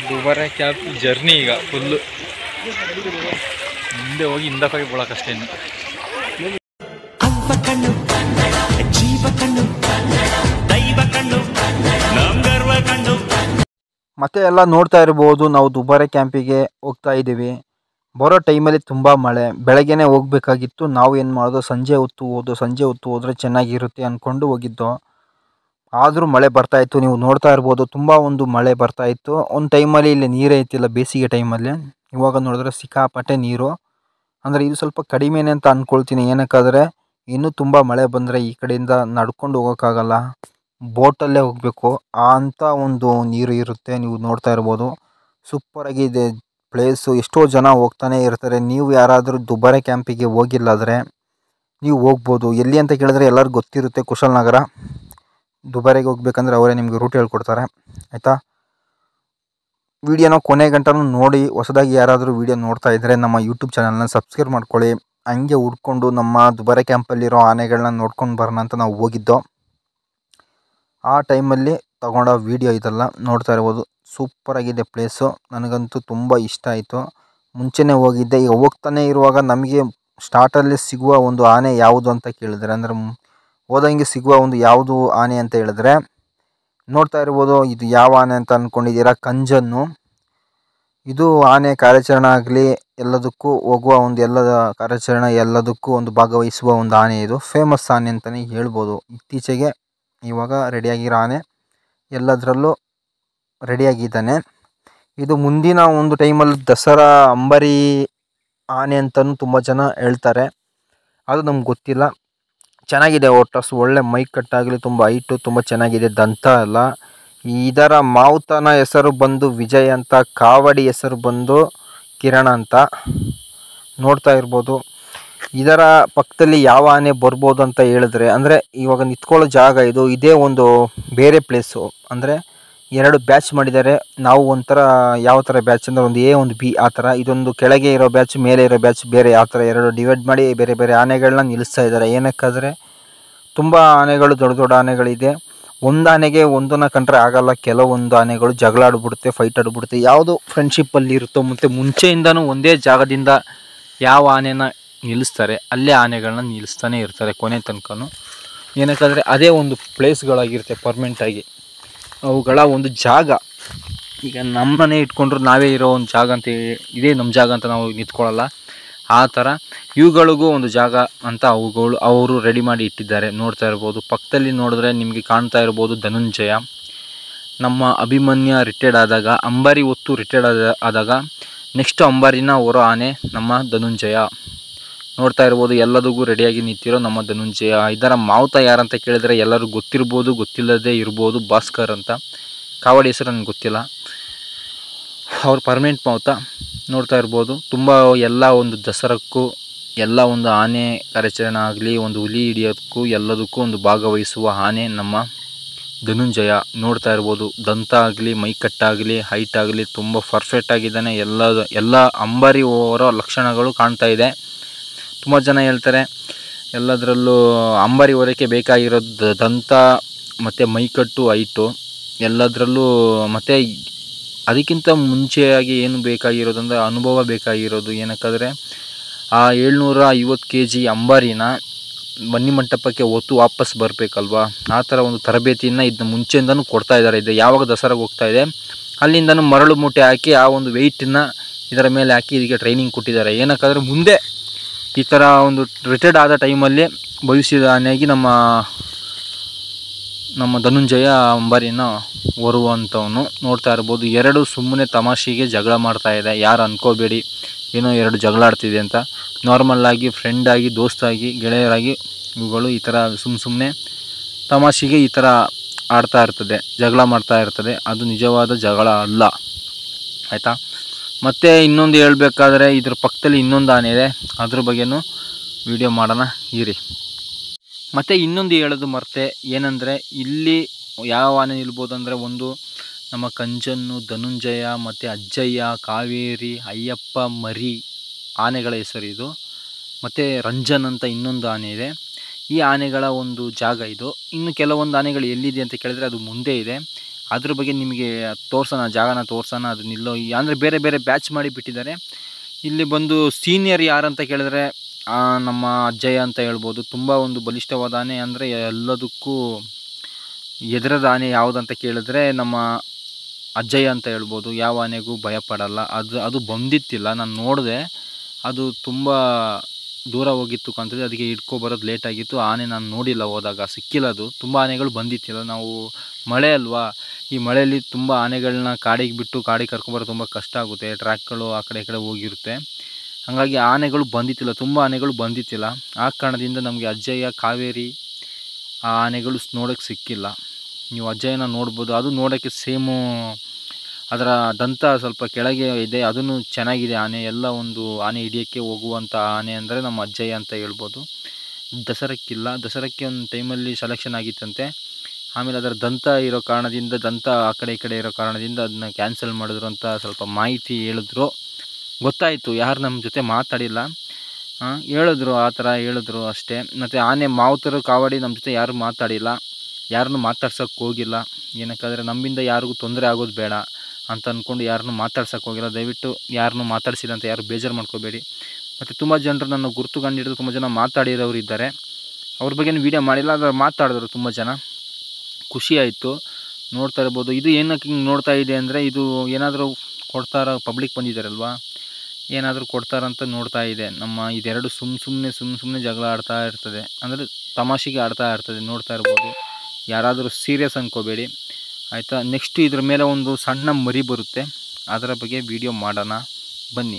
Dubare cab journey ಈಗ full ಮುಂದೆ ಹೋಗಿ ಹಿಂದೆ ಹೋಗಿ ಬೀಳೋಕ್ಕಷ್ಟೇ. ಮತ್ತೆ ಎಲ್ಲ ನೋಡ್ತಾ ಇರ್ಬೋದು, ನಾವು ದುಬಾರೆ ಕ್ಯಾಂಪಿಗೆ ಹೋಗ್ತಾ ಇದ್ದೀವಿ. ಬರೋ ಟೈಮಲ್ಲಿ ತುಂಬ ಮಳೆ, ಬೆಳಗ್ಗೆನೇ ಹೋಗ್ಬೇಕಾಗಿತ್ತು. ನಾವು ಏನು ಮಾಡೋದು, ಸಂಜೆ ಹೊತ್ತು ಹೋದರೆ ಚೆನ್ನಾಗಿರುತ್ತೆ ಅಂದ್ಕೊಂಡು ಹೋಗಿದ್ದು. ಆದರೂ ಮಳೆ ಬರ್ತಾಯಿತ್ತು, ನೀವು ನೋಡ್ತಾ ಇರ್ಬೋದು. ತುಂಬ ಒಂದು ಮಳೆ ಬರ್ತಾಯಿತ್ತು. ಒಂದು ಟೈಮಲ್ಲಿ ಇಲ್ಲಿ ನೀರೇ ಇತ್ತಿಲ್ಲ, ಬೇಸಿಗೆ ಟೈಮಲ್ಲಿ. ಇವಾಗ ನೋಡಿದ್ರೆ ಸಿಕ್ಕಾಪಟ್ಟೆ ನೀರು. ಅಂದರೆ ಇದು ಸ್ವಲ್ಪ ಕಡಿಮೆನೇ ಅಂತ ಅಂದ್ಕೊಳ್ತೀನಿ. ಏನಕ್ಕಾದರೆ ಇನ್ನೂ ತುಂಬ ಮಳೆ ಬಂದರೆ ಈ ಕಡೆಯಿಂದ ನಡ್ಕೊಂಡು ಹೋಗೋಕ್ಕಾಗಲ್ಲ, ಬೋಟಲ್ಲೇ ಹೋಗಬೇಕು. ಅಂಥ ಒಂದು ನೀರು ಇರುತ್ತೆ. ನೀವು ನೋಡ್ತಾ ಇರ್ಬೋದು, ಸೂಪರಾಗಿದೆ ಪ್ಲೇಸು. ಎಷ್ಟೋ ಜನ ಹೋಗ್ತಾನೆ ಇರ್ತಾರೆ. ನೀವು ಯಾರಾದರೂ ದುಬಾರೆ ಕ್ಯಾಂಪಿಗೆ ಹೋಗಿಲ್ಲಾದರೆ ನೀವು ಹೋಗ್ಬೋದು. ಎಲ್ಲಿ ಅಂತ ಕೇಳಿದ್ರೆ ಎಲ್ಲರಿಗೂ ಗೊತ್ತಿರುತ್ತೆ, ಕುಶಾಲನಗರ. ದುಬಾರೆಗೆ ಹೋಗ್ಬೇಕಂದ್ರೆ ಅವರೇ ನಿಮಗೆ ರೂಟ್ ಹೇಳ್ಕೊಡ್ತಾರೆ, ಆಯಿತಾ. ವಿಡಿಯೋನ ಕೊನೆ ಗಂಟನೂ ನೋಡಿ. ಹೊಸದಾಗಿ ಯಾರಾದರೂ ವಿಡಿಯೋ ನೋಡ್ತಾ ಇದ್ದರೆ ನಮ್ಮ ಯೂಟ್ಯೂಬ್ ಚಾನಲ್ನ ಸಬ್ಸ್ಕ್ರೈಬ್ ಮಾಡ್ಕೊಳ್ಳಿ. ಹಂಗೆ ಹುಡ್ಕೊಂಡು ನಮ್ಮ ದುಬಾರೆ ಕ್ಯಾಂಪಲ್ಲಿರೋ ಆನೆಗಳನ್ನ ನೋಡ್ಕೊಂಡು ಬರೋಣ ಅಂತ ನಾವು ಹೋಗಿದ್ದೋ. ಆ ಟೈಮಲ್ಲಿ ತಗೊಂಡೋ ವಿಡಿಯೋ ಇದೆಲ್ಲ ನೋಡ್ತಾ ಇರ್ಬೋದು. ಸೂಪರಾಗಿದೆ ಪ್ಲೇಸು. ನನಗಂತೂ ತುಂಬ ಇಷ್ಟ ಆಯಿತು. ಮುಂಚೆನೇ ಹೋಗಿದ್ದೆ. ಈಗ ಹೋಗ್ತಾನೆ ಇರುವಾಗ ನಮಗೆ ಸ್ಟಾರ್ಟಲ್ಲಿ ಸಿಗುವ ಒಂದು ಆನೆ ಯಾವುದು ಅಂತ ಕೇಳಿದ್ರೆ, ಅಂದರೆ ಹೋದಂಗೆ ಸಿಗುವ ಒಂದು ಯಾವುದು ಆನೆ ಅಂತ ಹೇಳಿದ್ರೆ, ನೋಡ್ತಾ ಇರ್ಬೋದು. ಇದು ಯಾವ ಆನೆ ಅಂತ ಅಂದ್ಕೊಂಡಿದ್ದೀರಾ? ಕಂಜನ್ನು. ಇದು ಆನೆ ಕಾರ್ಯಾಚರಣೆ ಆಗಲಿ ಎಲ್ಲದಕ್ಕೂ ಹೋಗುವ ಒಂದು ಕಾರ್ಯಾಚರಣೆ ಎಲ್ಲದಕ್ಕೂ ಒಂದು ಭಾಗವಹಿಸುವ ಒಂದು ಆನೆ. ಇದು ಫೇಮಸ್ ಆನೆ ಅಂತಲೇ ಹೇಳ್ಬೋದು. ಇತ್ತೀಚೆಗೆ ಇವಾಗ ರೆಡಿಯಾಗಿರೋ ಆನೆ, ಎಲ್ಲದರಲ್ಲೂ ರೆಡಿಯಾಗಿದ್ದಾನೆ. ಇದು ಮುಂದಿನ ಒಂದು ಟೈಮಲ್ಲಿ ದಸರಾ ಅಂಬಾರಿ ಆನೆ ಅಂತಲೂ ತುಂಬ ಜನ ಹೇಳ್ತಾರೆ. ಅದು ನಮ್ಗೆ ಗೊತ್ತಿಲ್ಲ. ಚೆನ್ನಾಗಿದೆ. ಒಳ್ಳೆ ಮೈ ಕಟ್ಟಾಗಲಿ, ತುಂಬ ಹೈಟು, ತುಂಬ ಚೆನ್ನಾಗಿದೆ. ದಂತ ಎಲ್ಲ. ಇದರ ಮಾವುತನ ಹೆಸರು ಬಂದು ವಿಜಯ್ ಅಂತ, ಕಾವಡಿ ಹೆಸರು ಬಂದು ಕಿರಣ ಅಂತ. ನೋಡ್ತಾ ಇರ್ಬೋದು. ಇದರ ಪಕ್ಕದಲ್ಲಿ ಯಾವ ಆನೆ ಬರ್ಬೋದು ಅಂತ ಹೇಳಿದ್ರೆ, ಅಂದರೆ ಇವಾಗ ನಿಂತ್ಕೊಳ್ಳೋ ಜಾಗ ಇದೇ ಒಂದು ಬೇರೆ ಪ್ಲೇಸು. ಅಂದರೆ 2 ಬ್ಯಾಚ್ ಮಾಡಿದ್ದಾರೆ. ನಾವು ಒಂಥರ ಯಾವ ಥರ ಬ್ಯಾಚ್ ಅಂದರೆ ಒಂದು A ಒಂದು B ಆ ಥರ. ಇದೊಂದು ಕೆಳಗೆ ಇರೋ ಬ್ಯಾಚ್, ಮೇಲೆ ಇರೋ ಬ್ಯಾಚ್ ಬೇರೆ. ಆ ಥರ 2 ಡಿವೈಡ್ ಮಾಡಿ ಬೇರೆ ಬೇರೆ ಆನೆಗಳನ್ನ ನಿಲ್ಲಿಸ್ತಾ ಇದ್ದಾರೆ. ಏನಕ್ಕಾದರೆ ತುಂಬ ಆನೆಗಳು, ದೊಡ್ಡ ದೊಡ್ಡ ಆನೆಗಳಿದೆ. ಒಂದು ಆನೆಗೆ ಒಂದನ್ನು ಕಂಡ್ರೆ ಆಗಲ್ಲ. ಕೆಲವೊಂದು ಆನೆಗಳು ಜಗಳ ಆಡ್ಬಿಡುತ್ತೆ, ಫೈಟ್ ಆಡ್ಬಿಡುತ್ತೆ. ಯಾವುದು ಫ್ರೆಂಡ್ಶಿಪ್ಪಲ್ಲಿ ಇರುತ್ತೋ, ಮತ್ತು ಮುಂಚೆಯಿಂದನೂ ಒಂದೇ ಜಾಗದಿಂದ ಯಾವ ಆನೆನ ನಿಲ್ಲಿಸ್ತಾರೆ ಅಲ್ಲೇ ಆನೆಗಳನ್ನ ನಿಲ್ಲಿಸ್ತಾನೆ ಇರ್ತಾರೆ ಕೊನೆ ತನಕನೂ. ಏನಕ್ಕಾದರೆ ಅದೇ ಒಂದು ಪ್ಲೇಸ್ಗಳಾಗಿರುತ್ತೆ ಪರ್ಮನೆಂಟಾಗಿ, ಅವುಗಳ ಒಂದು ಜಾಗ. ಈಗ ನಮ್ಮನೆ ಇಟ್ಕೊಂಡ್ರು ನಾವೇ ಇರೋ ಒಂದು ಜಾಗ ಅಂತ, ಇದೇ ನಮ್ಮ ಜಾಗ ಅಂತ ನಾವು ನಿಂತ್ಕೊಳ್ಳಲ್ಲ. ಆ ಥರ ಇವುಗಳಿಗೂ ಒಂದು ಜಾಗ ಅಂತ ಅವರು ರೆಡಿ ಮಾಡಿ ಇಟ್ಟಿದ್ದಾರೆ. ನೋಡ್ತಾ ಇರ್ಬೋದು. ಪಕ್ಕದಲ್ಲಿ ನೋಡಿದ್ರೆ ನಿಮಗೆ ಕಾಣ್ತಾ ಇರ್ಬೋದು ಧನುಂಜಯ. ನಮ್ಮ ಅಭಿಮನ್ಯ ರಿಟೈರ್ಡ್ ಆದಾಗ, ಅಂಬಾರಿ ಹೊತ್ತು ರಿಟೈರ್ಡ್ ಆದಾಗ ನೆಕ್ಸ್ಟ್ ಅಂಬಾರಿನ ಹೊರೋ ಆನೆ ನಮ್ಮ ಧನುಂಜಯ. ನೋಡ್ತಾ ಇರ್ಬೋದು. ಎಲ್ಲದಕ್ಕೂ ರೆಡಿಯಾಗಿ ನಿಂತಿರೋ ನಮ್ಮ ಧನುಂಜಯ. ಇದರ ಮಾವುತ ಯಾರಂತ ಕೇಳಿದರೆ ಎಲ್ಲರೂ ಗೊತ್ತಿರ್ಬೋದು, ಗೊತ್ತಿಲ್ಲದೆ ಇರ್ಬೋದು. ಭಾಸ್ಕರ್ ಅಂತ. ಕಾವಡಿ ಹೆಸರು ನನಗೆ ಗೊತ್ತಿಲ್ಲ. ಅವ್ರ ಪರ್ಮನೆಂಟ್ ಮಾವುತ. ನೋಡ್ತಾ ಇರ್ಬೋದು. ತುಂಬ ಎಲ್ಲ ಒಂದು ದಸರಕ್ಕೂ, ಎಲ್ಲ ಒಂದು ಆನೆ ಕಾರ್ಯಾಚರಣೆ ಆಗಲಿ, ಒಂದು ಹುಲಿ ಹಿಡಿಯೋದಕ್ಕೂ ಎಲ್ಲದಕ್ಕೂ ಒಂದು ಭಾಗವಹಿಸುವ ಆನೆ ನಮ್ಮ ಧನುಂಜಯ. ನೋಡ್ತಾ ಇರ್ಬೋದು. ದಂತ ಆಗಲಿ, ಮೈಕಟ್ಟಾಗಲಿ, ಹೈಟ್ ಆಗಲಿ ತುಂಬ ಪರ್ಫೆಕ್ಟ್ ಆಗಿದ್ದಾನೆ. ಎಲ್ಲ ಅಂಬಾರಿ ಹೊರೋ ಲಕ್ಷಣಗಳು ಕಾಣ್ತಾ ಇದೆ. ತುಂಬ ಜನ ಹೇಳ್ತಾರೆ ಎಲ್ಲದರಲ್ಲೂ ಅಂಬಾರಿ ಹೊರಕ್ಕೆ ಬೇಕಾಗಿರೋದು ದಂತ ಮತ್ತು ಮೈಕಟ್ಟು, ಹೈಟು ಎಲ್ಲದರಲ್ಲೂ. ಮತ್ತು ಅದಕ್ಕಿಂತ ಮುಂಚೆಯಾಗಿ ಏನು ಬೇಕಾಗಿರೋದಂದರೆ ಅನುಭವ ಬೇಕಾಗಿರೋದು. ಏನಕ್ಕಾದರೆ ಆ 750 kg ಅಂಬಾರಿನ ಬನ್ನಿ ಮಂಟಪಕ್ಕೆ ಹೊತ್ತು ವಾಪಸ್ ಬರಬೇಕಲ್ವಾ, ಆ ಥರ ಒಂದು ತರಬೇತಿಯನ್ನು ಇದನ್ನ ಮುಂಚೆಯಿಂದನೂ ಕೊಡ್ತಾ ಇದ್ದಾರೆ. ಇದು ಯಾವಾಗ ದಸರಾಗೆ ಹೋಗ್ತಾ ಇದೆ ಅಲ್ಲಿಂದನೂ ಮರಳು ಮೂಟೆ ಹಾಕಿ ಆ ಒಂದು ವೆಯ್ಟನ್ನು ಇದರ ಮೇಲೆ ಹಾಕಿ ಇದಕ್ಕೆ ಟ್ರೈನಿಂಗ್ ಕೊಟ್ಟಿದ್ದಾರೆ. ಏನಕ್ಕಾದರೆ ಮುಂದೆ ಈ ಥರ ಒಂದು ರಿಟೈರ್ಡ್ ಆದ ಟೈಮಲ್ಲಿ ಭವಿಷ್ಯದ ಆನೆಯಾಗಿ ನಮ್ಮ ಧನುಂಜಯ ಅಂಬಾರಿನ ಹೊರುವಂಥವನು. ನೋಡ್ತಾ ಇರ್ಬೋದು. 2 ಸುಮ್ಮನೆ ತಮಾಷೆಗೆ ಜಗಳ ಮಾಡ್ತಾ ಇದೆ. ಯಾರು ಅನ್ಕೋಬೇಡಿ ಏನೋ 2 ಜಗಳ ಆಡ್ತಿದೆ ಅಂತ. ನಾರ್ಮಲ್ಲಾಗಿ ಫ್ರೆಂಡಾಗಿ, ದೋಸ್ತಾಗಿ, ಗೆಳೆಯರಾಗಿ ಇವುಗಳು ಈ ಥರ ಸುಮ್ಮನೆ ತಮಾಷೆಗೆ ಈ ಥರ ಆಡ್ತಾ ಇರ್ತದೆ, ಜಗಳ ಮಾಡ್ತಾ ಇರ್ತದೆ. ಅದು ನಿಜವಾದ ಜಗಳ ಅಲ್ಲ, ಆಯಿತಾ. ಮತ್ತು ಇನ್ನೊಂದು ಹೇಳಬೇಕಾದ್ರೆ ಇದ್ರ ಪಕ್ಕದಲ್ಲಿ ಇನ್ನೊಂದು ಆನೆ ಇದೆ. ಅದ್ರ ಬಗ್ಗೆನೂ ವಿಡಿಯೋ ಮಾಡೋಣ ಇರಿ. ಮತ್ತು ಇನ್ನೊಂದು ಹೇಳೋದು ಮರ್ತೆ, ಏನಂದರೆ ಇಲ್ಲಿ ಯಾವ ಆನೆ ನಿಲ್ಬೋದು ಅಂದರೆ, ಒಂದು ನಮ್ಮ ಕಂಜನ್ನು, ಧನುಂಜಯ ಮತ್ತು ಅಜ್ಜಯ್ಯ, ಕಾವೇರಿ, ಅಯ್ಯಪ್ಪ, ಮರಿ ಆನೆಗಳ ಹೆಸರು ಇದು. ಮತ್ತು ರಂಜನ್ ಅಂತ ಇನ್ನೊಂದು ಆನೆ ಇದೆ. ಈ ಆನೆಗಳ ಒಂದು ಜಾಗ ಇದು. ಇನ್ನು ಕೆಲವೊಂದು ಆನೆಗಳು ಎಲ್ಲಿದೆ ಅಂತ ಕೇಳಿದರೆ ಅದು ಮುಂದೆ ಇದೆ. ಅದ್ರ ಬಗ್ಗೆ ನಿಮಗೆ ತೋರ್ಸೋಣ, ಜಾಗನ ತೋರ್ಸೋಣ. ಅದು ನಿಲ್ಲೋ ಅಂದರೆ ಬೇರೆ ಬೇರೆ ಬ್ಯಾಚ್ ಮಾಡಿ ಬಿಟ್ಟಿದ್ದಾರೆ. ಇಲ್ಲಿ ಬಂದು ಸೀನಿಯರ್ ಯಾರಂತ ಕೇಳಿದ್ರೆ ನಮ್ಮ ಅಜ್ಜಯ್ಯ ಅಂತ ಹೇಳ್ಬೋದು. ತುಂಬ ಒಂದು ಬಲಿಷ್ಠವಾದ ಆನೆ, ಅಂದರೆ ಎಲ್ಲದಕ್ಕೂ ಎದುರದ ಆನೆ ಯಾವುದಂತ ಕೇಳಿದ್ರೆ ನಮ್ಮ ಅಜ್ಜಯ್ಯ ಅಂತ ಹೇಳ್ಬೋದು. ಯಾವ ಆನೆಗೂ ಭಯಪಡಲ್ಲ. ಅದು ಬಂದಿತ್ತಿಲ್ಲ, ನಾನು ನೋಡಿದೆ, ಅದು ತುಂಬ ದೂರ ಹೋಗಿತ್ತು ಕಾಣ್ತದೆ. ಅದಕ್ಕೆ ಹಿಡ್ಕೊಬರೋದು ಲೇಟ್ ಆಗಿತ್ತು. ಆನೆ ನಾನು ನೋಡಿಲ್ಲ, ಹೋದಾಗ ಸಿಕ್ಕಿಲ್ಲ. ಅದು ತುಂಬ ಆನೆಗಳು ಬಂದಿತ್ತಿಲ್ಲ. ನಾವು ಮಳೆ ಅಲ್ವಾ, ಈ ಮಳೆಯಲ್ಲಿ ತುಂಬ ಆನೆಗಳನ್ನ ಕಾಡಿಗೆ ಬಿಟ್ಟು ಕಾಡಿಗೆ ಕರ್ಕೊಂಬರೋದು ತುಂಬ ಕಷ್ಟ ಆಗುತ್ತೆ. ಟ್ರ್ಯಾಕ್ಗಳು ಆ ಕಡೆ ಈ ಕಡೆ ಹೋಗಿರುತ್ತೆ. ಹಾಗಾಗಿ ಆನೆಗಳು ಬಂದಿತ್ತಿಲ್ಲ, ತುಂಬ ಆನೆಗಳು ಬಂದಿತ್ತಿಲ್ಲ. ಆ ಕಾರಣದಿಂದ ನಮಗೆ ಅಜ್ಜಯ್ಯ, ಕಾವೇರಿ ಆ ಆನೆಗಳು ನೋಡೋಕ್ಕೆ ಸಿಕ್ಕಿಲ್ಲ. ನೀವು ಅಜ್ಜಯ್ಯನ ನೋಡ್ಬೋದು. ಅದು ನೋಡೋಕ್ಕೆ ಸೇಮು, ಅದರ ದಂತ ಸ್ವಲ್ಪ ಕೆಳಗೆ ಇದೆ, ಅದನ್ನು ಚೆನ್ನಾಗಿದೆ ಆನೆ. ಎಲ್ಲ ಒಂದು ಆನೆ ಹಿಡಿಯೋಕ್ಕೆ ಹೋಗುವಂಥ ಆನೆ ಅಂದರೆ ನಮ್ಮ ಅಜ್ಜಯ್ಯ ಅಂತ ಹೇಳ್ಬೋದು. ದಸರಕ್ಕಿಲ್ಲ, ದಸರಕ್ಕೆ ಒಂದು ಟೈಮಲ್ಲಿ ಸೆಲೆಕ್ಷನ್ ಆಗಿತ್ತಂತೆ. ಆಮೇಲೆ ಅದರ ದಂತ ಇರೋ ಕಾರಣದಿಂದ, ದಂತ ಆ ಕಡೆ ಈ ಕಡೆ ಇರೋ ಕಾರಣದಿಂದ ಅದನ್ನ ಕ್ಯಾನ್ಸಲ್ ಮಾಡಿದ್ರು ಅಂತ ಸ್ವಲ್ಪ ಮಾಹಿತಿ ಹೇಳಿದ್ರು. ಗೊತ್ತಾಯಿತು, ಯಾರು ನಮ್ಮ ಜೊತೆ ಮಾತಾಡಿಲ್ಲ, ಹೇಳಿದ್ರು, ಆ ಥರ ಹೇಳಿದ್ರು ಅಷ್ಟೇ. ಮತ್ತು ಆನೆ ಮಾವುತರು, ಕಾವಡಿ ನಮ್ಮ ಜೊತೆ ಯಾರು ಮಾತಾಡಿಲ್ಲ, ಯಾರನ್ನೂ ಮಾತಾಡ್ಸೋಕ್ಕೆ ಹೋಗಿಲ್ಲ. ಏನಕ್ಕಾದರೆ ನಮ್ಮಿಂದ ಯಾರಿಗೂ ತೊಂದರೆ ಆಗೋದು ಬೇಡ ಅಂತ ಅಂದ್ಕೊಂಡು ಯಾರನ್ನೂ ಮಾತಾಡ್ಸೋಕ್ಕೆ ಹೋಗಿಲ್ಲ. ದಯವಿಟ್ಟು ಯಾರನ್ನೂ ಮಾತಾಡಿಸಿಲ್ಲ ಅಂತ ಯಾರು ಬೇಜಾರು ಮಾಡ್ಕೋಬೇಡಿ. ಮತ್ತು ತುಂಬ ಜನರು ನನ್ನ ಗುರುತು ಕಂಡಿಡಿದು ತುಂಬ ಜನ ಮಾತಾಡಿರೋರು ಇದ್ದಾರೆ. ಅವ್ರ ಬಗ್ಗೆ ವೀಡಿಯೋ ಮಾಡಿಲ್ಲ, ಆದರೆ ಮಾತಾಡಿದ್ರು ತುಂಬ ಜನ. ಖುಷಿ ಆಯಿತು. ನೋಡ್ತಾ ಇರ್ಬೋದು. ಇದು ಏನಕ್ಕೆ ಹಿಂಗೆ ನೋಡ್ತಾ ಇದೆ ಅಂದರೆ, ಇದು ಏನಾದರೂ ಕೊಡ್ತಾರ, ಪಬ್ಲಿಕ್ ಬಂದಿದ್ದಾರಲ್ವ, ಏನಾದರೂ ಕೊಡ್ತಾರಂತ ನೋಡ್ತಾ ಇದೆ. ನಮ್ಮ ಇದೆರಡು ಸುಮ್ಮನೆ ಜಗಳ ಆಡ್ತಾ ಇರ್ತದೆ, ಅಂದರೆ ತಮಾಷೆಗೆ ಆಡ್ತಾ ಇರ್ತದೆ. ನೋಡ್ತಾ ಇರ್ಬೋದು. ಯಾರಾದರೂ ಸೀರಿಯಸ್ ಅಂದ್ಕೋಬೇಡಿ, ಆಯಿತಾ. ನೆಕ್ಸ್ಟ್ ಇದ್ರ ಮೇಲೆ ಒಂದು ಸಣ್ಣ ಮರಿ ಬರುತ್ತೆ, ಅದರ ಬಗ್ಗೆ ವಿಡಿಯೋ ಮಾಡೋಣ ಬನ್ನಿ.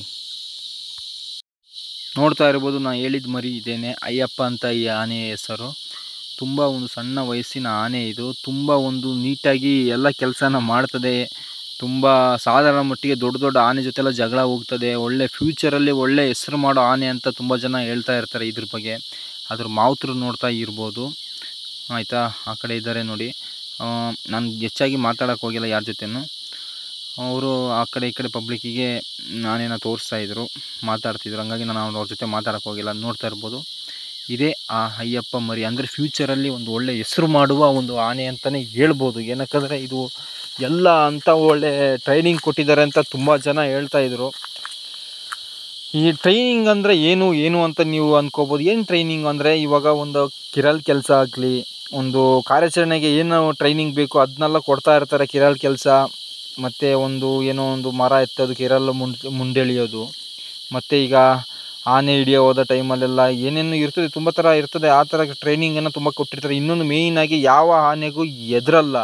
ನೋಡ್ತಾ ಇರ್ಬೋದು, ನಾನು ಹೇಳಿದ ಮರಿ ಇದೇನೆ, ಅಯ್ಯಪ್ಪ ಅಂತ ಈ ಆನೆ ಹೆಸರು. ತುಂಬ ಒಂದು ಸಣ್ಣ ವಯಸ್ಸಿನ ಆನೆ ಇದು. ತುಂಬ ಒಂದು ನೀಟಾಗಿ ಎಲ್ಲ ಕೆಲಸನ ಮಾಡ್ತದೆ. ತುಂಬ ಸಾಧಾರಣ ಮಟ್ಟಿಗೆ ದೊಡ್ಡ ದೊಡ್ಡ ಆನೆ ಜೊತೆಲ್ಲ ಜಗಳ ಹೋಗ್ತದೆ. ಒಳ್ಳೆ ಫ್ಯೂಚರಲ್ಲಿ ಒಳ್ಳೆ ಹೆಸರು ಮಾಡೋ ಆನೆ ಅಂತ ತುಂಬ ಜನ ಹೇಳ್ತಾ ಇರ್ತಾರೆ ಇದ್ರ ಬಗ್ಗೆ. ಅದ್ರ ಮಾವುತರು ನೋಡ್ತಾ ಇರ್ಬೋದು, ಆಯಿತಾ. ಆ ಕಡೆ ಇದ್ದಾರೆ ನೋಡಿ. ನಾನು ಹೆಚ್ಚಾಗಿ ಮಾತಾಡೋಕ್ಕೆ ಹೋಗಿಲ್ಲ ಯಾರ ಜೊತೆನೂ. ಅವರು ಆ ಕಡೆ ಈ ಕಡೆ ಪಬ್ಲಿಕ್ಕಿಗೆ ನಾನೇನೋ ತೋರಿಸ್ತಾಯಿದ್ರು, ಮಾತಾಡ್ತಿದ್ರು. ಹಂಗಾಗಿ ನಾನು ಅವ್ರ ಜೊತೆ ಮಾತಾಡೋಕ್ಕೆ ಹೋಗಿಲ್ಲ. ನೋಡ್ತಾ ಇರ್ಬೋದು, ಇದೇ ಆ ಅಯ್ಯಪ್ಪ ಮರಿ. ಅಂದರೆ ಫ್ಯೂಚರಲ್ಲಿ ಒಂದು ಒಳ್ಳೆ ಹೆಸರು ಮಾಡುವ ಒಂದು ಆನೆ ಅಂತಲೇ ಹೇಳ್ಬೋದು. ಏನಕ್ಕಂದರೆ ಇದು ಎಲ್ಲ ಅಂತ ಒಳ್ಳೆ ಟ್ರೈನಿಂಗ್ ಕೊಟ್ಟಿದ್ದಾರೆ ಅಂತ ತುಂಬ ಜನ ಹೇಳ್ತಾಯಿದ್ರು. ಈ ಟ್ರೈನಿಂಗ್ ಅಂದರೆ ಏನು ಅಂತ ನೀವು ಅಂದ್ಕೋಬೋದು. ಏನು ಟ್ರೈನಿಂಗ್ ಅಂದರೆ, ಇವಾಗ ಒಂದು ಕಿರಲ್ ಕೆಲಸ ಆಗಲಿ, ಒಂದು ಕಾರ್ಯಾಚರಣೆಗೆ ಏನು ಟ್ರೈನಿಂಗ್ ಬೇಕು ಅದನ್ನೆಲ್ಲ ಕೊಡ್ತಾ ಇರ್ತಾರೆ. ಕಿರಲ್ ಕೆಲಸ, ಮತ್ತು ಏನೋ ಒಂದು ಮರ ಎತ್ತೋದು, ಕಿರಲ್ ಮುಂಡೆಳಿಯೋದು, ಮತ್ತು ಈಗ ಆನೆ ಹಿಡಿಯೋ ಹೋದ ಟೈಮಲ್ಲೆಲ್ಲ ಏನೇನು ಇರ್ತದೆ, ತುಂಬ ಥರ ಇರ್ತದೆ. ಆ ಥರ ಟ್ರೈನಿಂಗನ್ನು ತುಂಬ ಕೊಟ್ಟಿರ್ತಾರೆ. ಇನ್ನೊಂದು ಮೇಯ್ನಾಗಿ ಯಾವ ಆನೆಗೂ ಎದುರಲ್ಲ,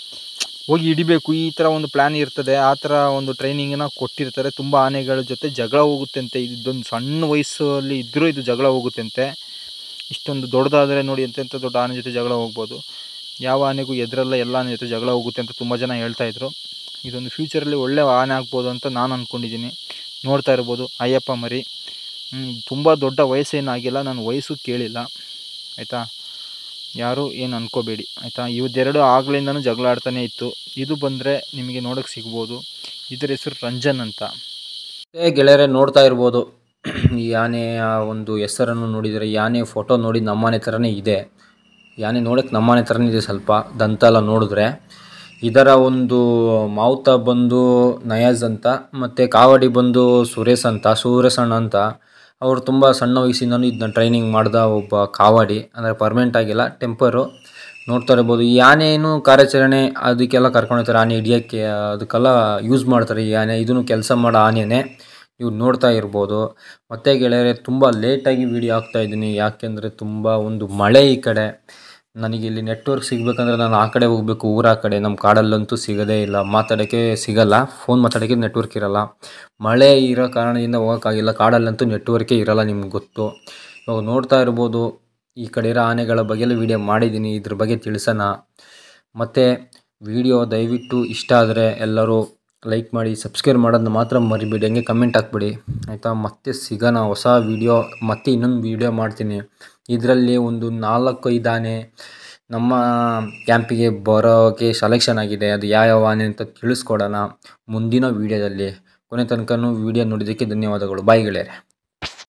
ಹೋಗಿ ಹಿಡಿಬೇಕು, ಈ ಥರ ಒಂದು ಪ್ಲ್ಯಾನ್ ಇರ್ತದೆ. ಆ ಥರ ಒಂದು ಟ್ರೈನಿಂಗನ್ನು ಕೊಟ್ಟಿರ್ತಾರೆ. ತುಂಬ ಆನೆಗಳ ಜೊತೆ ಜಗಳ ಹೋಗುತ್ತಂತೆ. ಇದೊಂದು ಸಣ್ಣ ವಯಸ್ಸಲ್ಲಿ ಇದ್ದರೂ ಇದು ಜಗಳ ಹೋಗುತ್ತಂತೆ. ಇಷ್ಟೊಂದು ದೊಡ್ಡದಾದರೆ ನೋಡಿ, ಎಂತೆಂಥ ದೊಡ್ಡ ಆನೆ ಜೊತೆ ಜಗಳ ಹೋಗ್ಬೋದು. ಯಾವ ಆನೆಗೂ ಎದುರಲ್ಲ, ಎಲ್ಲ ಆನೆ ಜೊತೆ ಜಗಳ ಹೋಗುತ್ತೆ ಅಂತ ತುಂಬ ಜನ ಹೇಳ್ತಾಯಿದ್ರು. ಇದೊಂದು ಫ್ಯೂಚರಲ್ಲಿ ಒಳ್ಳೆ ಆನೆ ಆಗ್ಬೋದು ಅಂತ ನಾನು ಅಂದ್ಕೊಂಡಿದ್ದೀನಿ. ನೋಡ್ತಾ ಇರ್ಬೋದು, ಅಯ್ಯಪ್ಪ ಮರಿ. ತುಂಬ ದೊಡ್ಡ ವಯಸ್ಸೇನಾಗಿಲ್ಲ, ನಾನು ವಯಸ್ಸು ಕೇಳಿಲ್ಲ, ಆಯಿತಾ. ಯಾರು ಏನು ಅಂದ್ಕೋಬೇಡಿ, ಆಯಿತಾ. ಇವತ್ತೆರಡು ಆಗ್ಲಿಂದನೂ ಜಗಳ ಆಡ್ತಾನೆ ಇತ್ತು. ಇದು ಬಂದರೆ ನಿಮಗೆ ನೋಡೋಕ್ಕೆ ಸಿಗ್ಬೋದು. ಇದರ ಹೆಸರು ರಂಜನ್ ಅಂತ. ಗೆಳೆಯರೆ, ನೋಡ್ತಾ ಇರ್ಬೋದು, ಈ ಆನೆಯ ಒಂದು ಹೆಸರನ್ನು ನೋಡಿದರೆ, ಈ ಆನೆ ಫೋಟೋ ನೋಡಿ ನಮ್ಮನೆ ಥರನೇ ಇದೆ. ಈ ಆನೆ ನೋಡೋಕ್ಕೆ ನಮ್ಮನೆ ಥರನೇ ಇದೆ. ಸ್ವಲ್ಪ ದಂತ ಎಲ್ಲ ನೋಡಿದ್ರೆ. ಇದರ ಒಂದು ಮಾವುತ ಬಂದು ನಯಾಜ್ ಅಂತ, ಮತ್ತು ಕಾವಡಿ ಬಂದು ಸುರೇಶಣ್ಣ ಅಂತ. ಅವರು ತುಂಬ ಸಣ್ಣ ವಯಸ್ಸಿಂದನೂ ಇದನ್ನ ಟ್ರೈನಿಂಗ್ ಮಾಡಿದ ಒಬ್ಬ ಕಾವಡಿ, ಅಂದರೆ ಪರ್ಮನೆಂಟ್ ಆಗಿಲ್ಲ, ಟೆಂಪರು. ನೋಡ್ತಾ ಇರ್ಬೋದು, ಈ ಆನೆಯನ್ನು ಕಾರ್ಯಾಚರಣೆ ಅದಕ್ಕೆಲ್ಲ ಕರ್ಕೊಂಡೋಗ್ತಾರೆ. ಆನೆ ಹಿಡಿಯೋಕ್ಕೆ ಅದಕ್ಕೆಲ್ಲ ಯೂಸ್ ಮಾಡ್ತಾರೆ ಈ ಆನೆ. ಇದನ್ನು ಕೆಲಸ ಮಾಡೋ ಆನೆಯೇ. ನೀವು ನೋಡ್ತಾ ಇರ್ಬೋದು. ಮತ್ತು ಗೆಳೆಯರೆ, ತುಂಬ ಲೇಟಾಗಿ ವೀಡಿಯೋ ಹಾಕ್ತಾಯಿದ್ದೀನಿ, ಯಾಕೆಂದರೆ ತುಂಬ ಒಂದು ಮಳೆ ಈ ಕಡೆ. ನನಗೆ ಇಲ್ಲಿ ನೆಟ್ವರ್ಕ್ ಸಿಗಬೇಕಂದ್ರೆ ನಾನು ಆ ಕಡೆ ಹೋಗಬೇಕು, ಊರ ಕಡೆ. ನಮ್ಮ ಕಾಡಲ್ಲಂತೂ ಸಿಗೋದೇ ಇಲ್ಲ, ಮಾತಾಡೋಕ್ಕೆ ಸಿಗಲ್ಲ, ಫೋನ್ ಮಾತಾಡೋಕ್ಕೆ ನೆಟ್ವರ್ಕ್ ಇರೋಲ್ಲ. ಮಳೆ ಇರೋ ಕಾರಣದಿಂದ ಹೋಗೋಕ್ಕಾಗಿಲ್ಲ. ಕಾಡಲ್ಲಂತೂ ನೆಟ್ವರ್ಕೇ ಇರೋಲ್ಲ, ನಿಮ್ಗೆ ಗೊತ್ತು. ಇವಾಗ ನೋಡ್ತಾ ಇರ್ಬೋದು, ಈ ಕಡೆ ಇರೋ ಆನೆಗಳ ಬಗ್ಗೆಲ್ಲ ವೀಡಿಯೋ ಮಾಡಿದ್ದೀನಿ, ಇದ್ರ ಬಗ್ಗೆ ತಿಳಿಸೋಣ. ಮತ್ತು ವೀಡಿಯೋ ದಯವಿಟ್ಟು ಇಷ್ಟ ಆದರೆ ಎಲ್ಲರೂ ಲೈಕ್ ಮಾಡಿ, ಸಬ್ಸ್ಕ್ರೈಬ್ ಮಾಡೋದನ್ನ ಮಾತ್ರ ಮರಿಬೇಡಿ. ಹಂಗೆ ಕಮೆಂಟ್ ಹಾಕ್ಬಿಡಿ, ಆಯಿತಾ. ಮತ್ತೆ ಸಿಗೋಣ ಹೊಸ ವೀಡಿಯೋ. ಮತ್ತೆ ಇನ್ನೊಂದು ವೀಡಿಯೋ ಮಾಡ್ತೀನಿ. ಇದರಲ್ಲಿ ಒಂದು 4-5 ಆನೆ ನಮ್ಮ ಕ್ಯಾಂಪಿಗೆ ಬರೋಕ್ಕೆ ಸೆಲೆಕ್ಷನ್ ಆಗಿದೆ. ಅದು ಯಾವ ಆನೆ ಅಂತ ತಿಳಿಸ್ಕೊಡೋಣ ಮುಂದಿನ ವೀಡಿಯೋದಲ್ಲಿ. ಕೊನೆ ತನಕನೂ ವೀಡಿಯೋ ನೋಡಿದ್ದಕ್ಕೆ ಧನ್ಯವಾದಗಳು. ಬಾಯ್ ಗೆಳೆಯರೆ.